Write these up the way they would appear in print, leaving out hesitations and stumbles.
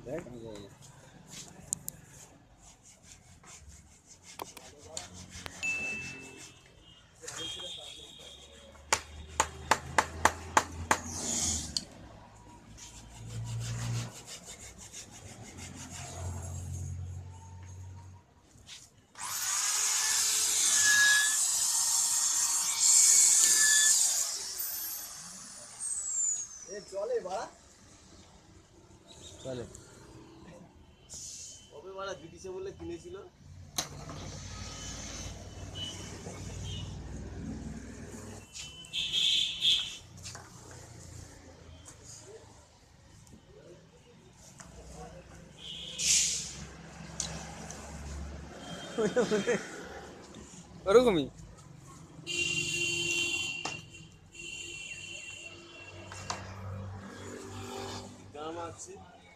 দেখ চলে বাড়া চলে কবে বাড়া ব্রিটিশে বলে কিনেছিল ওরকমই দাম আছে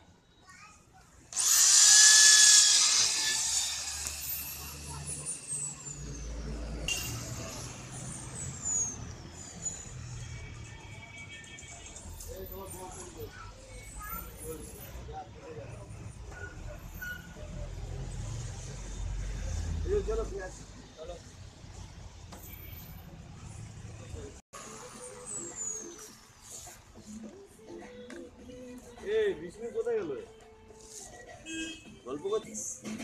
চলো চলো এই বিষ্ণু কোথায় গেল গল্প করছিস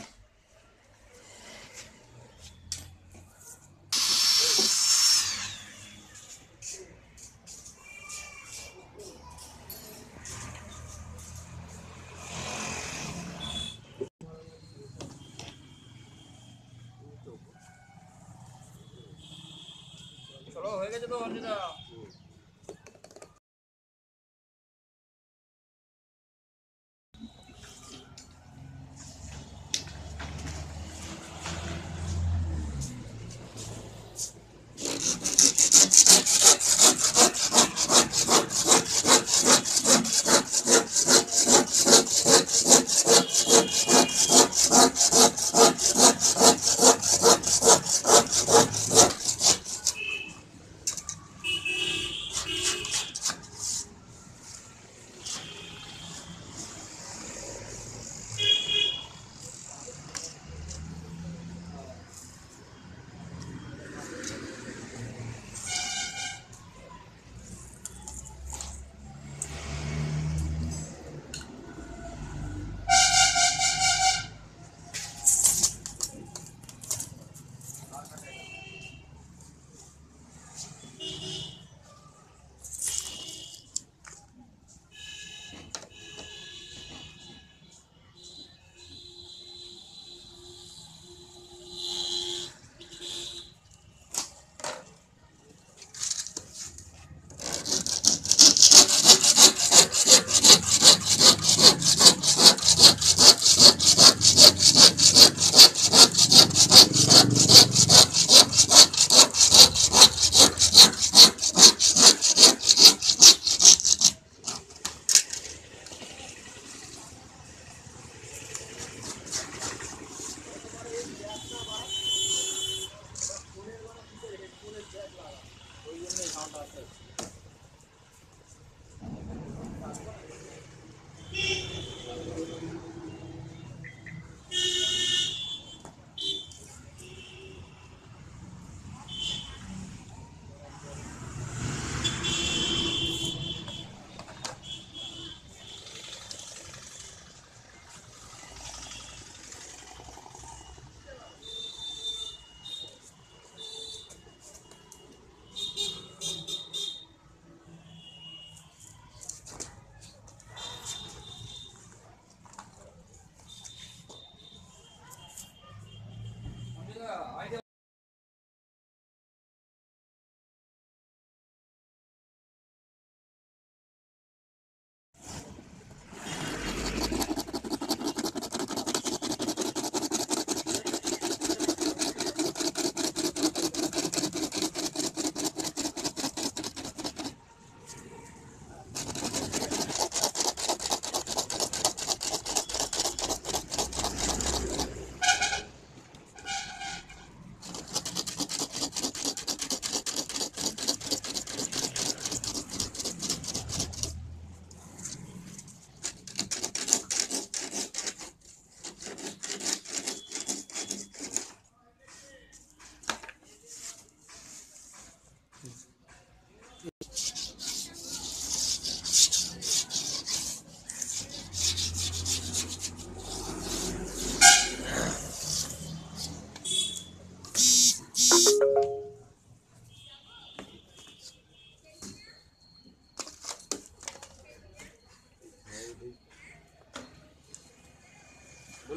চলো হয়ে গেছে তো অর্জিতা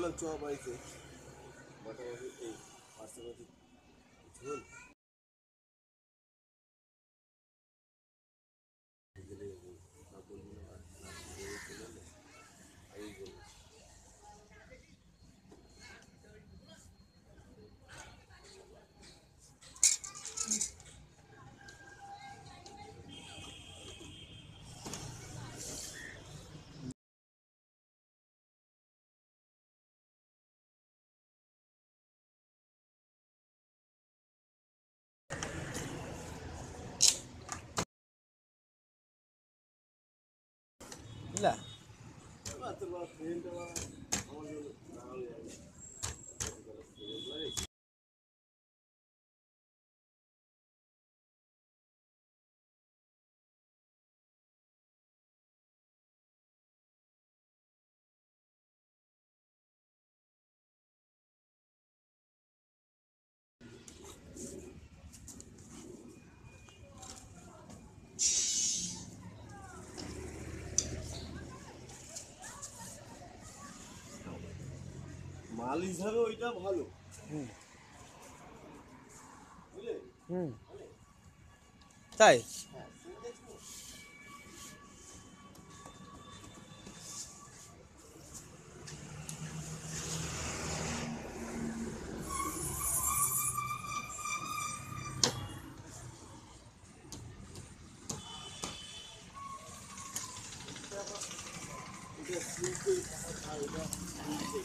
বললাম চ বাড়িতে মোটামুটি এই পার্শ্ববর্তী ঝোল গেলে না বলবো না না চলে এলে আগেই বলবো। বুঝলা তোমার ফ্রেন্ডটা আমার জন্য না হলে যাবে মাল হিসাবে ওইটা ভালো হুম বুঝলে। হুম তাই হ্যাঁ এটা সিম্পল আর এটা সিম্পল।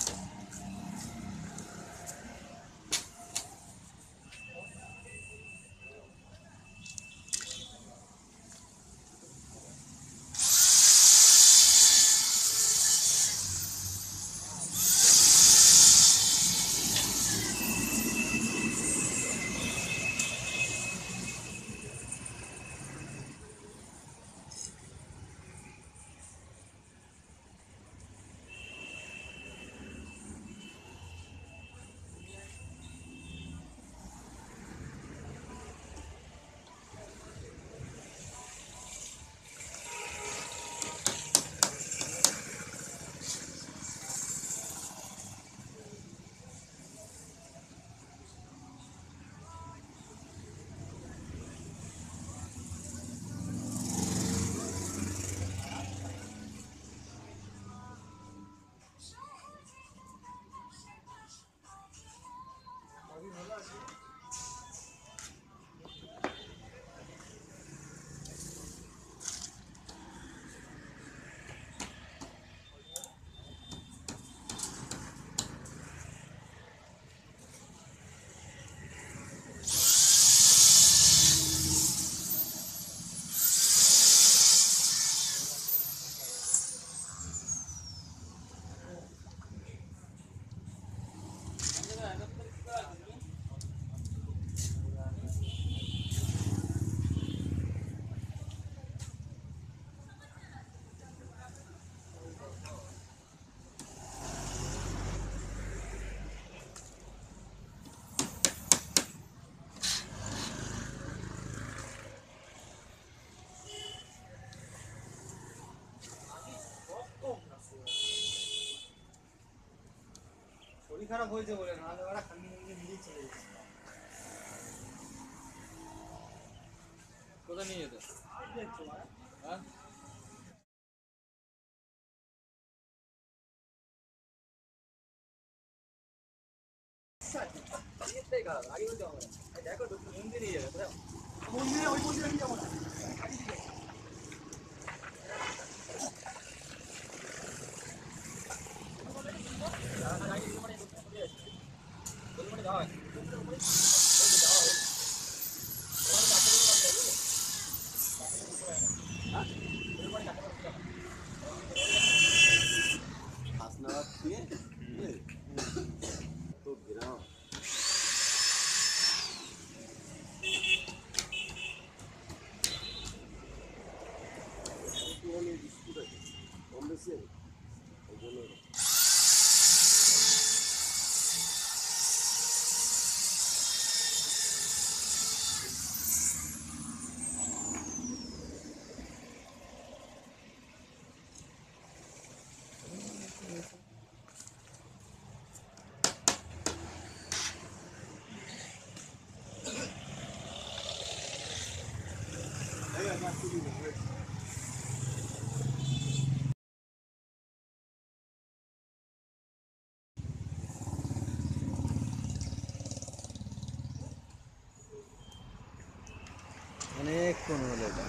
শরীর খারাপ হয়েছে বলে নাহলে ওরা খান্দি খান্দি নিজেই চলে যেত। কোথায় নিয়ে যেত? হ্যাঁ আগে বলতে হবে না। দেখো মন্দিরে নিয়ে যাবে মন্দিরে ওই মন্দিরে নিয়ে যাবো না। হাসনাবাদ দিয়ে বুঝলে তো গ্রাম একটুখানি বিস্কুট আছে কম বেশি আছে ওই জন্য অনেকক্ষণ হলো এটা।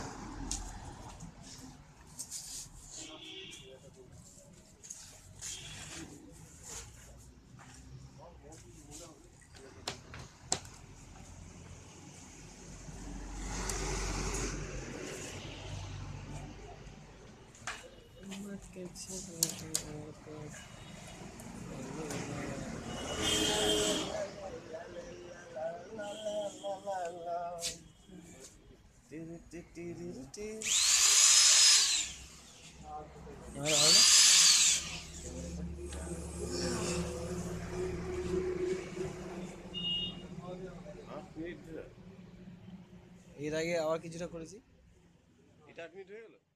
এবার হবে? এর আগে আবার কিছুটা করেছি। এটা 8 মিনিট হয়ে গেল।